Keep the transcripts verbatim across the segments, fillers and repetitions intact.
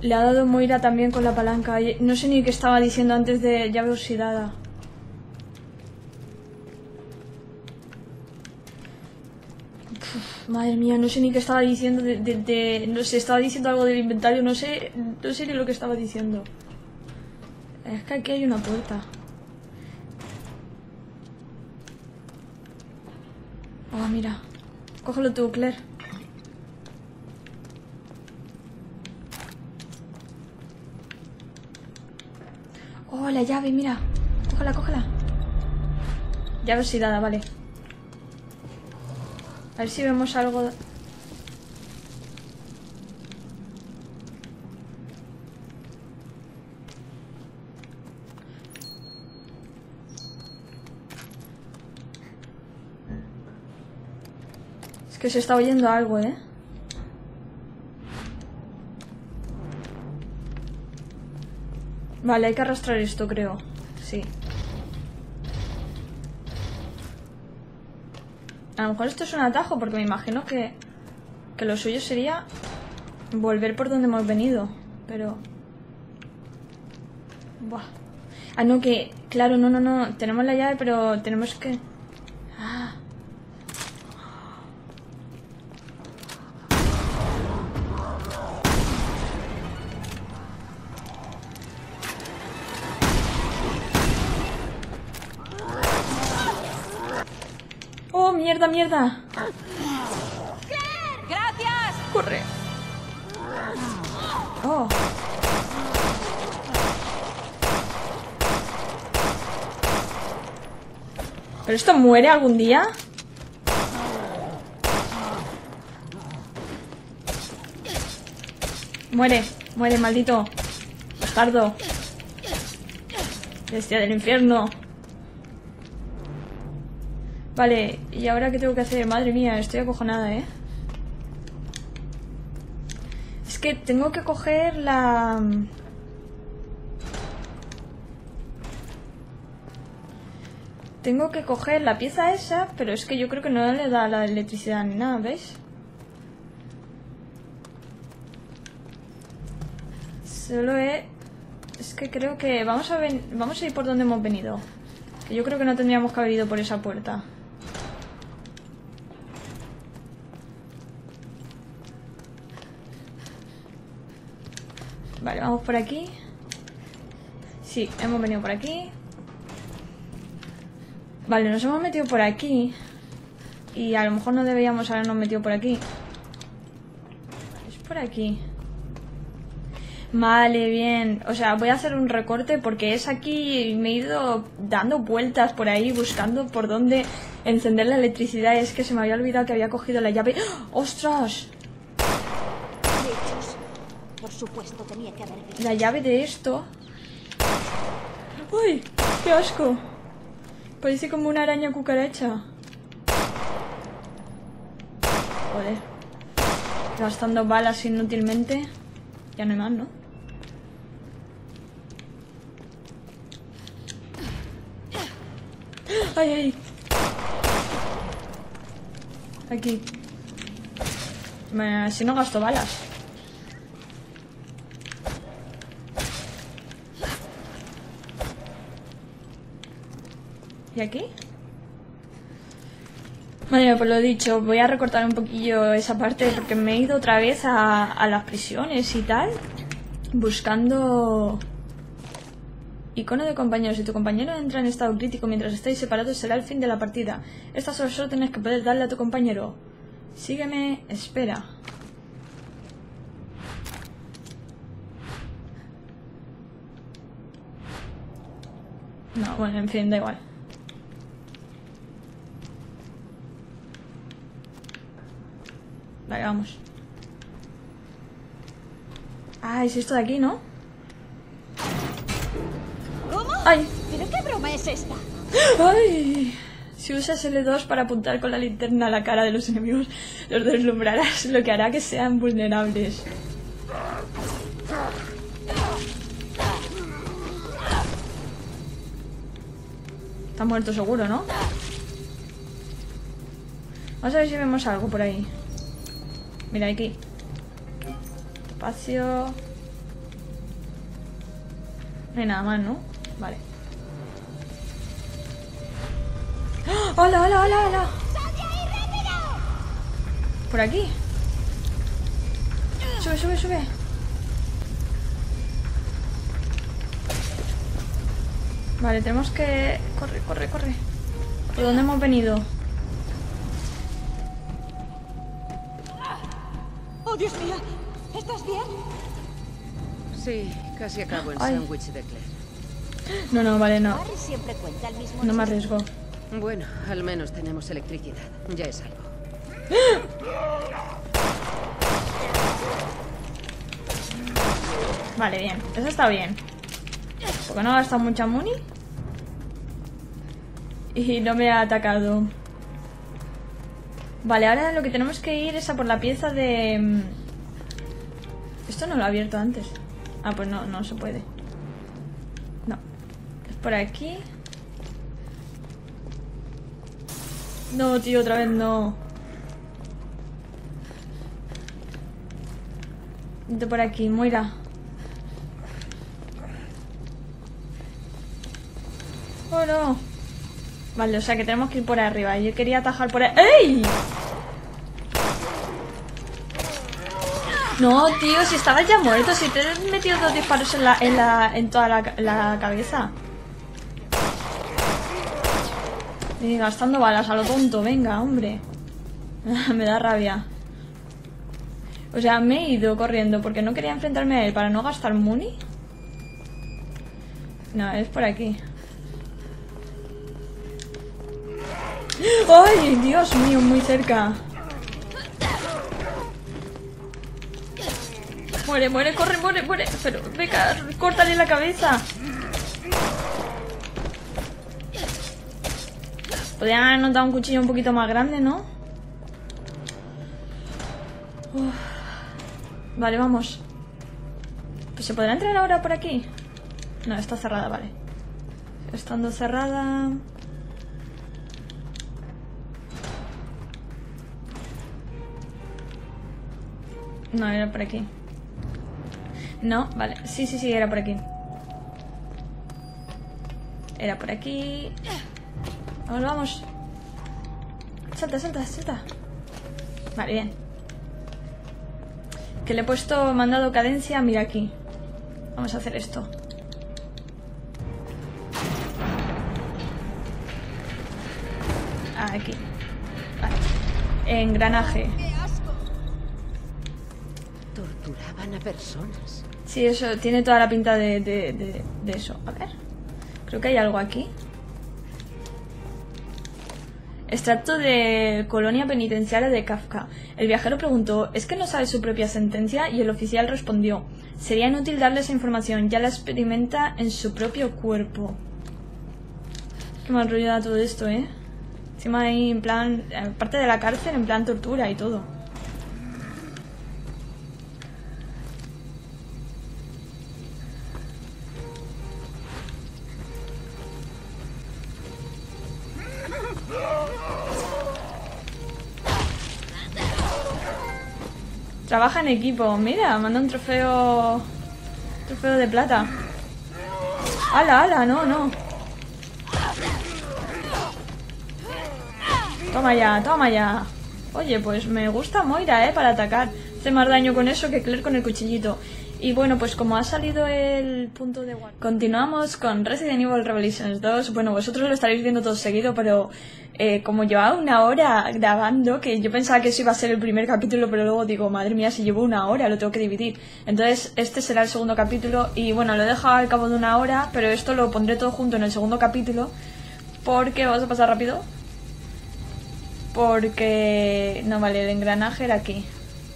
Le ha dado Moira también con la palanca. No sé ni qué estaba diciendo antes de llave oxidada. Uf, madre mía, no sé ni qué estaba diciendo de, de, de... No sé, estaba diciendo algo del inventario. No sé, no sé ni lo que estaba diciendo. Es que aquí hay una puerta. Oh, mira. Cógelo tú, Claire. Oh, la llave, mira. Cógela, cógela. Llave oxidada, vale. A ver si vemos algo. Es que se está oyendo algo, ¿eh? Vale, hay que arrastrar esto, creo. Sí. A lo mejor esto es un atajo, porque me imagino que... Que lo suyo sería... volver por donde hemos venido. Pero... Buah. Ah, no, que... Claro, no, no, no. Tenemos la llave, pero tenemos que... Ah. ¡Oh, mierda, mierda! ¡Claire! ¡Gracias! ¡Corre! ¡Oh! ¿Pero esto muere algún día? Muere, muere, maldito bastardo. Bestia del infierno. Vale, ¿y ahora qué tengo que hacer? Madre mía, estoy acojonada, ¿eh? Es que tengo que coger la... Tengo que coger la pieza esa, pero es que yo creo que no le da la electricidad ni nada, ¿veis? Solo he... Es que creo que... Vamos a, ven... Vamos a ir por donde hemos venido. Que yo creo que no tendríamos que haber ido por esa puerta. Vale, vamos por aquí. Sí, hemos venido por aquí. Vale, nos hemos metido por aquí. Y a lo mejor no deberíamos habernos metido por aquí. Es por aquí. Vale, bien. O sea, voy a hacer un recorte porque es aquí y me he ido dando vueltas por ahí buscando por dónde encender la electricidad. Es que se me había olvidado que había cogido la llave. ¡Ostras! Por supuesto, tenía que haber visto. La llave de esto. ¡Uy! ¡Qué asco! Parece como una araña cucaracha. Joder. Gastando balas inútilmente. Ya no hay más, ¿no? ¡Ay, ay! Aquí. Me, si no gasto balas. ¿Y aquí? Bueno, pues lo dicho, voy a recortar un poquillo esa parte porque me he ido otra vez a, a las prisiones y tal, buscando icono de compañero. Si tu compañero entra en estado crítico mientras estáis separados, será el fin de la partida. Estas son las órdenes que puedes darle a tu compañero. Sígueme, espera. No, bueno, en fin, da igual. Vale, vamos. Ah, es esto de aquí, ¿no? ¿Cómo? ¡Ay! ¿Pero qué broma es esta? ¡Ay! Si usas L dos para apuntar con la linterna a la cara de los enemigos, los deslumbrarás, lo que hará que sean vulnerables. Está muerto seguro, ¿no? Vamos a ver si vemos algo por ahí. Mira, aquí. Espacio. No hay nada más, ¿no? Vale. ¡Oh! ¡Hola, hola, hola, hola! Por aquí. Sube, sube, sube. Vale, tenemos que... Corre, corre, corre. ¿Por dónde hemos venido? ¡Oh, Dios mío! ¿Estás bien? Sí, casi acabo el Ay. sándwich de Claire. No, no, vale, no. Barry siempre cuenta el mismo No me chiste. arriesgo. Bueno, al menos tenemos electricidad. Ya es algo. Vale, bien. Eso está bien. Porque no ha gastado mucha muni. Y no me ha atacado. Vale, ahora lo que tenemos que ir es a por la pieza de... Esto no lo he abierto antes. Ah, pues no, no se puede. No. Es por aquí. No, tío, otra vez no. De por aquí, Moira. Oh, no. Vale, o sea que tenemos que ir por arriba. Yo quería atajar por ahí. ¡Ey! No, tío, si estabas ya muerto. Si te he metido dos disparos en la, en la, en toda la, la cabeza. Y gastando balas a lo tonto, venga, hombre. Me da rabia. O sea, me he ido corriendo porque no quería enfrentarme a él para no gastar muni. No, es por aquí. ¡Ay, Dios mío, muy cerca! Muere, muere, corre, muere, muere. Pero, venga, córtale la cabeza. Podrían habernos dado un cuchillo un poquito más grande, ¿no? Uf. Vale, vamos. Pues ¿se podrá entrar ahora por aquí? No, está cerrada, vale. Estando cerrada... No, era por aquí. No, vale. Sí, sí, sí, era por aquí. Era por aquí. Vamos, vamos. Salta, salta, salta. Vale, bien. Que le he puesto mandado cadencia. Mira aquí. Vamos a hacer esto. Aquí. Vale. Engranaje. Torturaban a personas. Sí, eso tiene toda la pinta de, de, de, de eso. A ver. Creo que hay algo aquí. Extracto de colonia penitenciaria de Kafka. El viajero preguntó, ¿es que no sabe su propia sentencia? Y el oficial respondió, sería inútil darle esa información, ya la experimenta en su propio cuerpo. Qué mal rollo da todo esto, ¿eh? Encima ahí en plan, parte de la cárcel, en plan tortura y todo. Trabaja en equipo. Mira, manda un trofeo... Trofeo de plata. ¡Hala, hala! No, no. Toma ya, toma ya. Oye, pues me gusta Moira, ¿eh? Para atacar. Hace más daño con eso que Claire con el cuchillito. Y bueno, pues como ha salido el punto de guardia... Continuamos con Resident Evil Revelations dos. Bueno, vosotros lo estaréis viendo todo seguido, pero... Eh, como llevaba una hora grabando, que yo pensaba que eso iba a ser el primer capítulo, pero luego digo, madre mía, si llevo una hora, lo tengo que dividir. Entonces, este será el segundo capítulo, y bueno, lo he dejado al cabo de una hora, pero esto lo pondré todo junto en el segundo capítulo, porque vamos a pasar rápido. Porque... No, vale, el engranaje era aquí.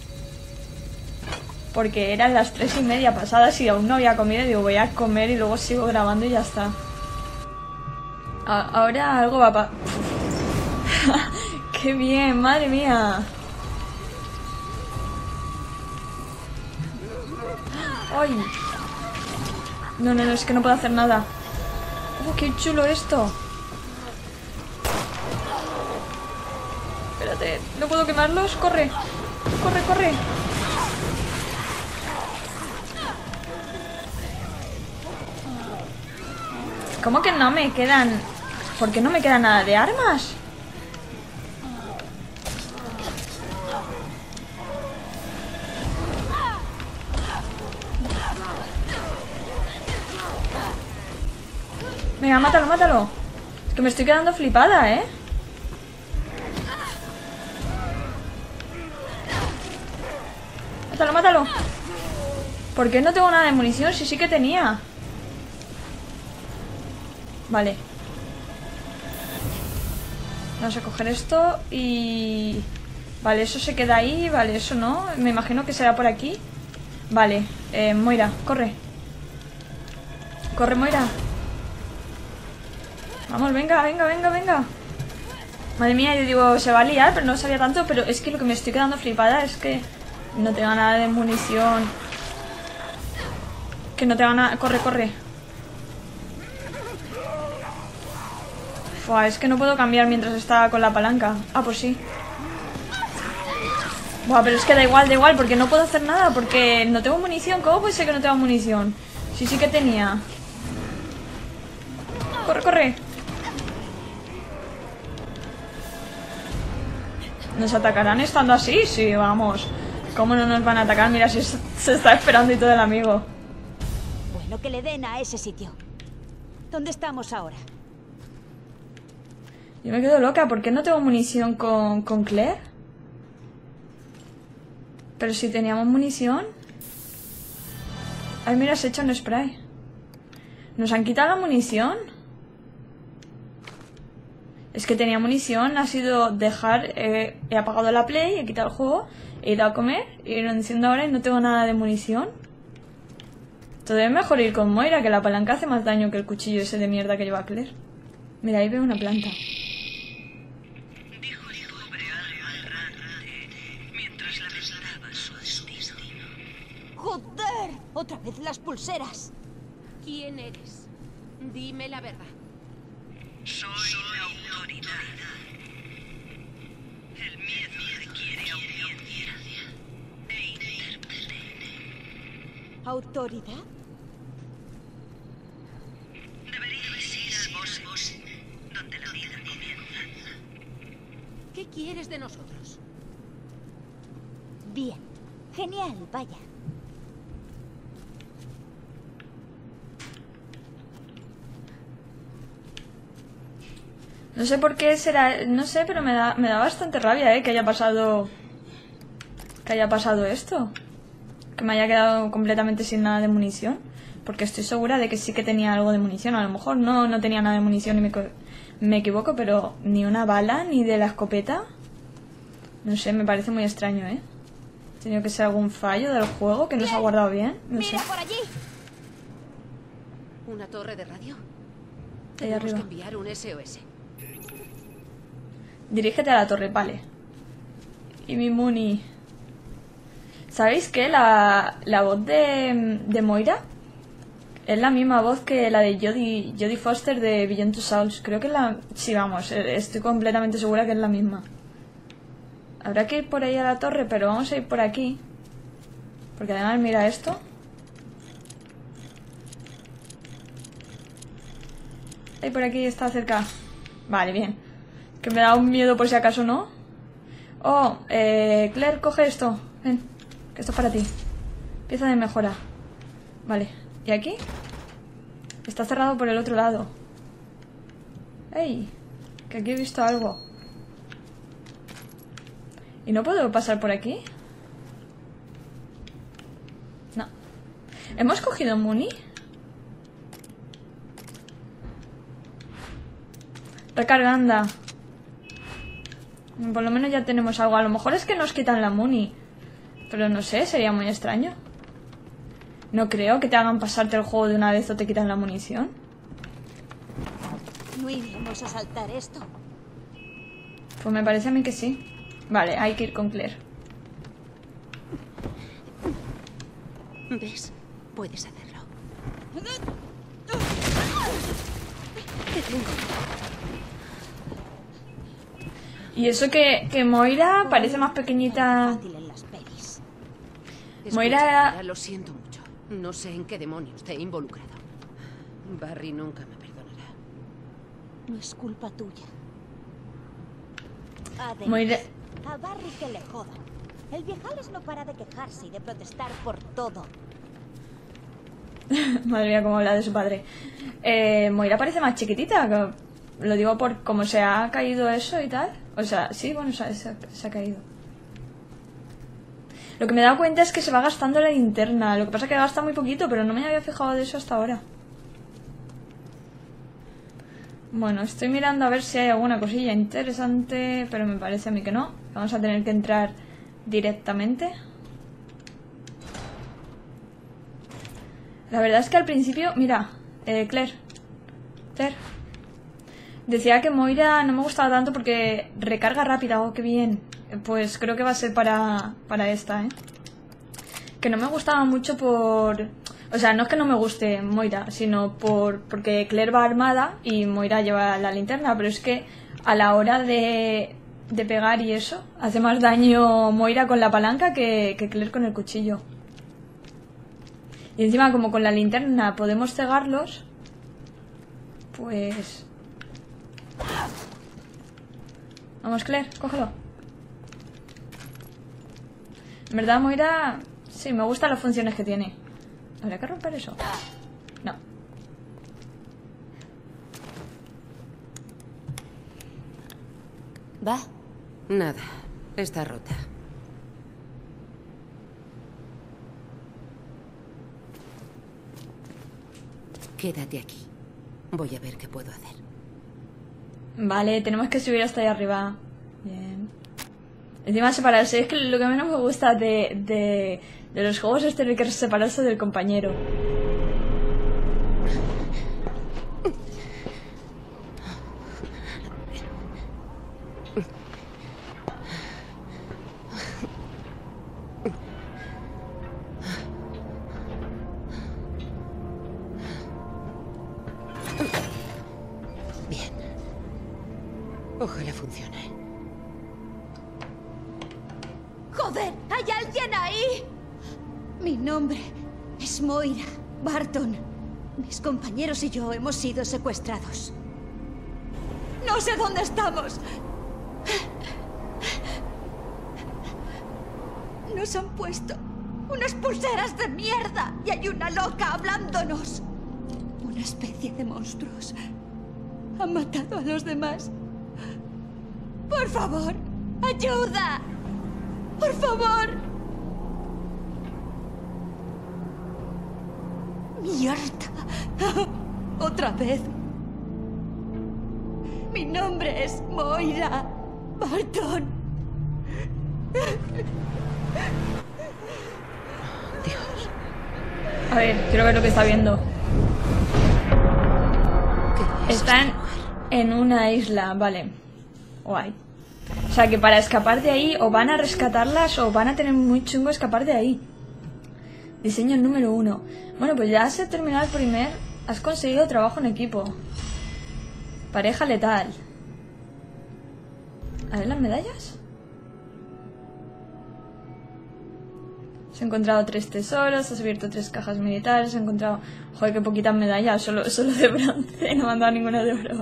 Porque eran las tres y media pasadas y aún no había comido, y digo, voy a comer y luego sigo grabando y ya está. A ahora algo va a pasar. ¡Qué bien! ¡Madre mía! ¡Ay! No, no, no, es que no puedo hacer nada. ¡Oh, qué chulo esto! Espérate, ¿no puedo quemarlos? ¡Corre! ¡Corre, corre! ¿Cómo que no me quedan? ¿Por qué no me queda nada de armas? Venga, mátalo, mátalo. Es que me estoy quedando flipada, ¿eh? Mátalo, mátalo. ¿Por qué no tengo nada de munición? Si sí que tenía. Vale. Vamos a coger esto y... Vale, eso se queda ahí. Vale, eso no. Me imagino que será por aquí. Vale, eh, Moira, corre. Corre, Moira. Vamos, venga, venga, venga, venga. Madre mía, yo digo, se va a liar, pero no sabía tanto. Pero es que lo que me estoy quedando flipada es que no tengo nada de munición. Que no tengo nada... Corre, corre. Fua, es que no puedo cambiar mientras está con la palanca. Ah, pues sí. Buah, pero es que da igual, da igual, porque no puedo hacer nada. Porque no tengo munición. ¿Cómo puede ser que no tengo munición? Sí, sí que tenía. Corre, corre. ¿Nos atacarán estando así? Sí, vamos. ¿Cómo no nos van a atacar? Mira, si se está esperando y todo el amigo. Bueno, que le den a ese sitio. ¿Dónde estamos ahora? Yo me quedo loca. ¿Por qué no tengo munición con, con Claire? Pero si teníamos munición. Ay, mira, se ha hecho un spray. ¿Nos han quitado la munición? Es que tenía munición, ha sido dejar, eh, he apagado la play, he quitado el juego, he ido a comer, he ido diciendo ahora y no tengo nada de munición. Todavía es mejor ir con Moira, que la palanca hace más daño que el cuchillo ese de mierda que lleva Claire. Mira, ahí veo una planta. Dijo el pobre alma errante mientras lamentaba su destino. ¡Joder! ¡Otra vez las pulseras! ¿Quién eres? Dime la verdad. Soy la autoridad. El miedo requiere audiencia e intérprete. ¿Autoridad? Deberíais ir al bosque, donde la vida comienza. ¿Qué quieres de nosotros? Bien. Genial, vaya. No sé por qué será, no sé, pero me da, me da bastante rabia, eh, que haya pasado, que haya pasado esto. Que me haya quedado completamente sin nada de munición. Porque estoy segura de que sí que tenía algo de munición. A lo mejor no, no tenía nada de munición y me, me equivoco, pero ni una bala, ni de la escopeta. No sé, me parece muy extraño, eh. Ha tenido que ser algún fallo del juego que no se ha guardado bien. No sé. ¡Mira por allí! ¿Una torre de radio? Ahí Tenemos arriba. que enviar un S O S. Dirígete a la torre, vale. Y mi Muni. ¿Sabéis qué? La, la voz de, de Moira es la misma voz que la de Jodie, Jodie Foster de Beyond Two Souls. Creo que es la... Sí, vamos, estoy completamente segura que es la misma. Habrá que ir por ahí a la torre, pero vamos a ir por aquí. Porque además, mira esto. Ahí por aquí está cerca. Vale, bien. Que me da un miedo por si acaso no. Oh, eh, Claire, coge esto. Ven, que esto es para ti. Pieza de mejora. Vale, ¿y aquí? Está cerrado por el otro lado. ¡Ey! Que aquí he visto algo. ¿Y no puedo pasar por aquí? No. ¿Hemos cogido Muni? Recarga, anda. Por lo menos ya tenemos algo. A lo mejor es que nos quitan la Muni. Pero no sé, sería muy extraño. No creo que te hagan pasarte el juego de una vez o te quitan la munición. ¿No iremos a saltar esto? Pues me parece a mí que sí. Vale, hay que ir con Claire. ¿Ves? Puedes hacerlo. Y eso que, que Moira parece más pequeñita. Fácil en las pelis. Moira Escucha, era- Moira, lo siento mucho. No sé en qué demonios te he involucrado. Barry nunca me perdonará. No es culpa tuya. Además, Moira... a Barry que le jodan. El viejales no para de quejarse y de protestar por todo. Madre mía, cómo habla de su padre. Eh, Moira parece más chiquitita. Que... Lo digo por cómo se ha caído eso y tal. O sea, sí, bueno, se, se, se ha caído. Lo que me he dado cuenta es que se va gastando la linterna. Lo que pasa es que gasta muy poquito, pero no me había fijado de eso hasta ahora. Bueno, estoy mirando a ver si hay alguna cosilla interesante, pero me parece a mí que no. Vamos a tener que entrar directamente. La verdad es que al principio... Mira, eh, Claire. Claire. Decía que Moira no me gustaba tanto porque recarga rápida. Oh, qué bien. Pues creo que va a ser para, para esta, ¿eh? Que no me gustaba mucho por... O sea, no es que no me guste Moira, sino por porque Claire va armada y Moira lleva la linterna. Pero es que a la hora de, de pegar y eso, hace más daño Moira con la palanca que, que Claire con el cuchillo. Y encima, como con la linterna podemos cegarlos, pues... Vamos, Claire, cógelo. En verdad, Moira... Sí, me gustan las funciones que tiene. ¿Habría que romper eso? No. ¿Va? Nada, está rota. Quédate aquí. Voy a ver qué puedo hacer. Vale, tenemos que subir hasta ahí arriba. Bien. Encima separarse, es que lo que menos me gusta de, de, de los juegos es tener que separarse del compañero. Bien. Ojalá funcione. ¡Joder! ¿Hay alguien ahí? Mi nombre es Moira Barton. Mis compañeros y yo hemos sido secuestrados. No sé dónde estamos. Nos han puesto unas pulseras de mierda y hay una loca hablándonos. Una especie de monstruos. Han matado a los demás. Por favor, ayuda. ¡Por favor! ¡Mierda! ¡Otra vez! Mi nombre es Moira Barton. Dios. A ver, quiero ver lo que está viendo. ¿Qué es Están este lugar? en una isla, vale. Guay. O sea que para escapar de ahí o van a rescatarlas o van a tener muy chungo escapar de ahí. Diseño número uno. Bueno, pues ya has terminado el primer. Has conseguido trabajo en equipo. Pareja letal. A ver las medallas. Has encontrado tres tesoros, has abierto tres cajas militares, has encontrado... Joder, qué poquitas medallas, solo, solo de bronce, no me han dado ninguna de oro.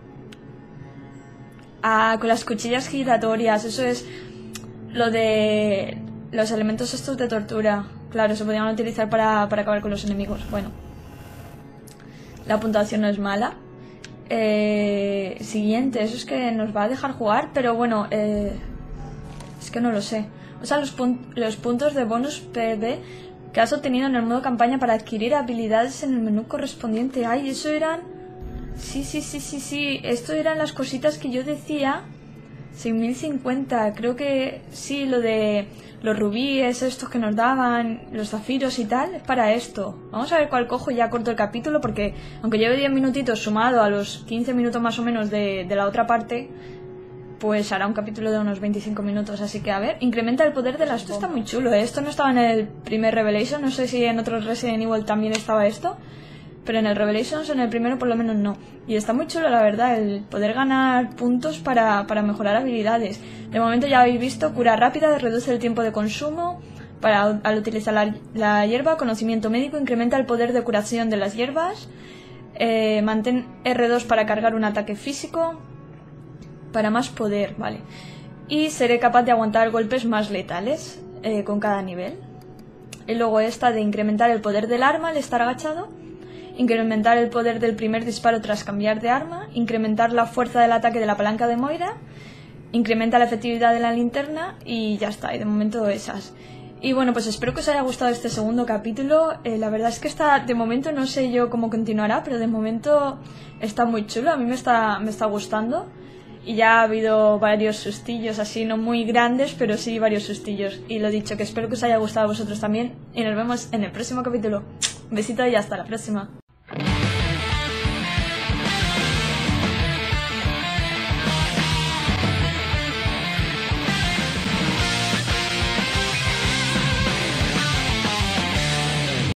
Ah, con las cuchillas giratorias, eso es lo de los elementos estos de tortura. Claro, se podían utilizar para, para acabar con los enemigos. Bueno, la puntuación no es mala. Eh, siguiente, eso es que nos va a dejar jugar, pero bueno, eh, es que no lo sé. O sea, los, pun los puntos de bonus P V que has obtenido en el modo campaña para adquirir habilidades en el menú correspondiente. Ay, eso eran... Sí, sí, sí, sí, sí. Esto eran las cositas que yo decía. seis mil cincuenta. Creo que sí, lo de los rubíes, estos que nos daban, los zafiros y tal, es para esto. Vamos a ver cuál cojo y ya corto el capítulo, porque aunque lleve diez minutitos sumado a los quince minutos más o menos de, de la otra parte, pues hará un capítulo de unos veinticinco minutos. Así que a ver, incrementa el poder de las... Esto está muy chulo, ¿eh? Esto no estaba en el primer Revelation. No sé si en otros Resident Evil también estaba esto, pero en el Revelations, en el primero por lo menos no. Y está muy chulo, la verdad, el poder ganar puntos para, para mejorar habilidades. De momento ya habéis visto, cura rápida, reduce el tiempo de consumo para, al utilizar la, la hierba. Conocimiento médico, incrementa el poder de curación de las hierbas. Eh, mantén erre dos para cargar un ataque físico. Para más poder, vale. Y seré capaz de aguantar golpes más letales eh, con cada nivel. Y luego esta de incrementar el poder del arma al estar agachado. Incrementar el poder del primer disparo tras cambiar de arma. Incrementar la fuerza del ataque de la palanca de Moira. Incrementa la efectividad de la linterna. Y ya está, y de momento esas. Y bueno, pues espero que os haya gustado este segundo capítulo. Eh, la verdad es que está, de momento no sé yo cómo continuará, pero de momento está muy chulo. A mí me está, me está gustando. Y ya ha habido varios sustillos así, no muy grandes, pero sí varios sustillos. Y lo dicho, que espero que os haya gustado a vosotros también. Y nos vemos en el próximo capítulo. Un besito y hasta la próxima.